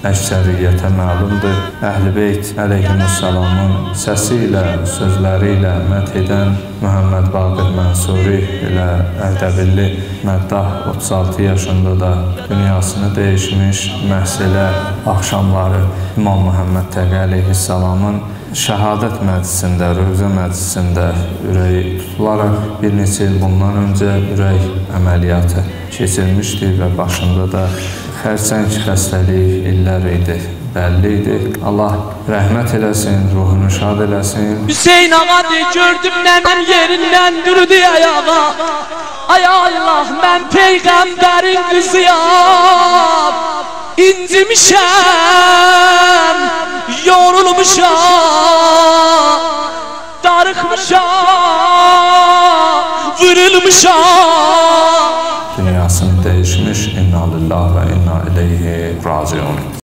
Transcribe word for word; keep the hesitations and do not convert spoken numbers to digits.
əksəriyyətə məlumdur. Əhl-i Beyt əleyhissalamın səsi ilə, sözləri ilə məth edən Muhammed Baqir Mənsuri ilə Ərdəbilli Məddah otuz altı yaşında da dünyasını dəyişmiş, məhz elə axşamları İmam Muhammed Təqi əleyhissalamın şəhadət məclisində, rövzə məclisində ürəyi tutularaq bir neçə il bundan öncə ürək əməliyyatı keçirmişdi və başında da xərçəng xəstəlik illər idi, bəlli idi. Allah rəhmət eləsin, ruhunu şad eləsin. Hüseyin ağadı gördüm nənəm yerindən durdu ayağa. Ay Allah, mən Peyğəmbərin qızıyam, incimişəm, yorulmuşam, darıxmışam, vırılmışam. Dünyasını dəyişmiş, inna lillahi və